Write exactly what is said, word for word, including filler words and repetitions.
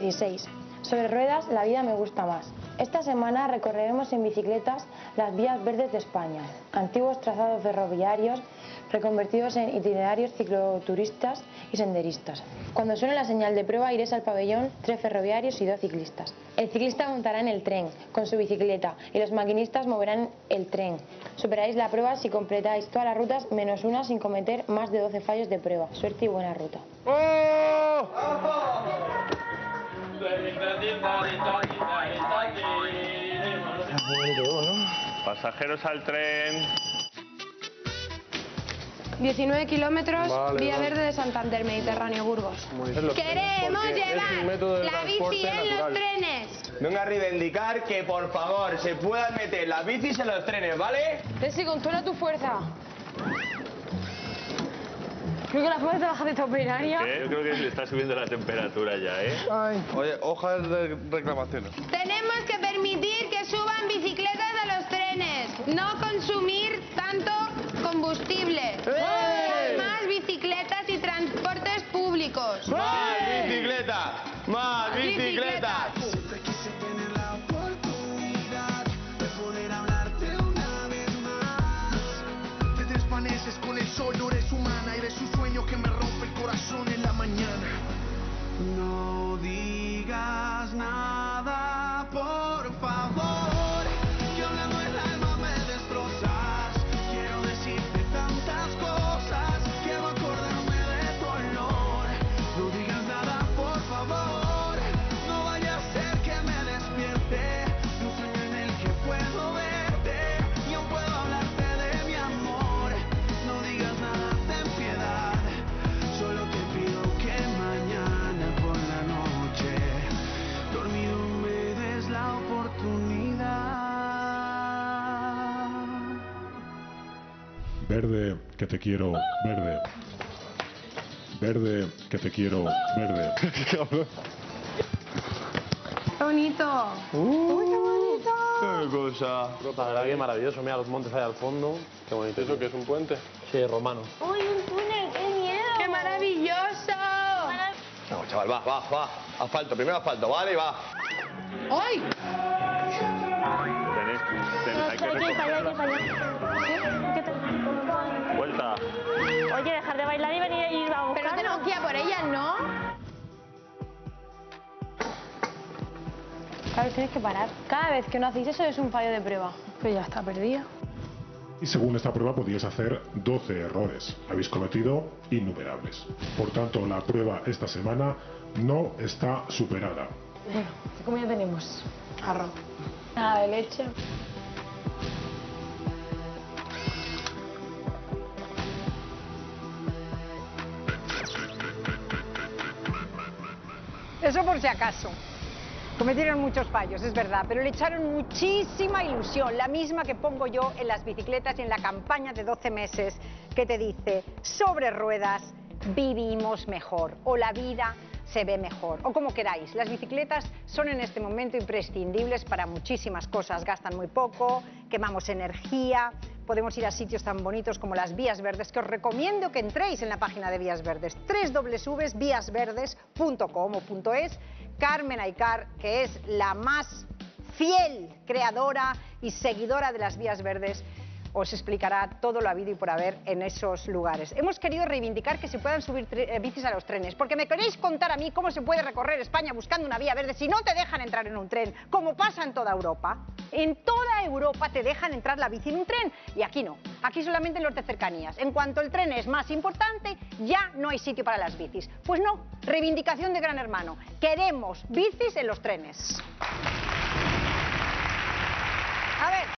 dieciséis. Sobre ruedas, la vida me gusta más. Esta semana recorreremos en bicicletas las vías verdes de España, antiguos trazados ferroviarios reconvertidos en itinerarios cicloturistas y senderistas. Cuando suene la señal de prueba iréis al pabellón, tres ferroviarios y dos ciclistas. El ciclista montará en el tren con su bicicleta y los maquinistas moverán el tren. Superaréis la prueba si completáis todas las rutas menos una sin cometer más de doce fallos de prueba. Suerte y buena ruta. ¡Oh! Pasajeros al tren. diecinueve kilómetros, Vale, vía vale. verde de Santander, Mediterráneo, Burgos. Queremos llevar la bici en los trenes. Vengo a reivindicar que por favor se puedan meter las bicis en los trenes, ¿vale? Tessy, controla tu fuerza. Creo que la fuerza baja de tu operaria. ¿Qué? Yo creo que le está subiendo la temperatura ya, ¿eh? Ay. Oye, hojas de reclamaciones. Tenemos que permitir que suban bicicletas a los trenes, no consumir tanto combustible. ¡Eh! Más bicicletas y transportes públicos. ¡Más bicicletas! ¡Más bicicletas! Siempre quise tener la oportunidad de poder hablarte una vez más. Te desvaneces con el sol, no eres humana, eres un sueño que me rompe el corazón en la mañana. No digas nada, por favor, que hablando el alma me destrozas. Quiero decirte tantas cosas, quiero acordarme de tu olor. No digas nada, por favor, no vaya a ser que me despierte de un sueño en el que puedo verte y aún puedo hablarte de mi amor. No digas nada, ten piedad, solo te pido que mañana por la noche, dormido me des la oportunidad. Verde, que te quiero, verde. Verde, que te quiero, verde. ¡Qué bonito! Uh, ¡Qué bonito! ¡Qué cosa! La verdad que maravilloso, mira los montes ahí al fondo. Qué bonito. ¿Eso qué es, un puente? Sí, romano. ¡Uy, un túnel! ¡Qué miedo! ¡Qué maravilloso! No, chaval, va, va, va. Asfalto, primero asfalto, vale, y va. ¡Ay! Tenéis, ten- hay que recogerla. Vuelta. Oye, dejar de bailar y venir y ir a buscarnos. Pero tenemos que ir a por ellas, ¿no? Claro, tienes que parar. Cada vez que no hacéis eso es un fallo de prueba. Pues ya está perdida. Y según esta prueba podíais hacer doce errores. Habéis cometido innumerables. Por tanto, la prueba esta semana no está superada. Bueno, ¿qué comida tenemos? Arroz. Nada de leche. Eso por si acaso. Cometieron muchos fallos, es verdad, pero le echaron muchísima ilusión, la misma que pongo yo en las bicicletas y en la campaña de doce meses que te dice, sobre ruedas vivimos mejor, o la vida se ve mejor, o como queráis. Las bicicletas son en este momento imprescindibles para muchísimas cosas, gastan muy poco, quemamos energía, podemos ir a sitios tan bonitos como las Vías Verdes, que os recomiendo que entréis en la página de Vías Verdes, doble u doble u doble u punto vías verdes punto com o punto es. Carmen Aycar, que es la más fiel creadora y seguidora de las Vías Verdes, os explicará todo lo habido y por haber en esos lugares. Hemos querido reivindicar que se puedan subir eh, bicis a los trenes, porque me queréis contar a mí cómo se puede recorrer España buscando una vía verde si no te dejan entrar en un tren, como pasa en toda Europa. En toda Europa te dejan entrar la bici en un tren, y aquí no. Aquí solamente en los de cercanías. En cuanto el tren es más importante, ya no hay sitio para las bicis. Pues no, reivindicación de Gran Hermano. Queremos bicis en los trenes. A ver.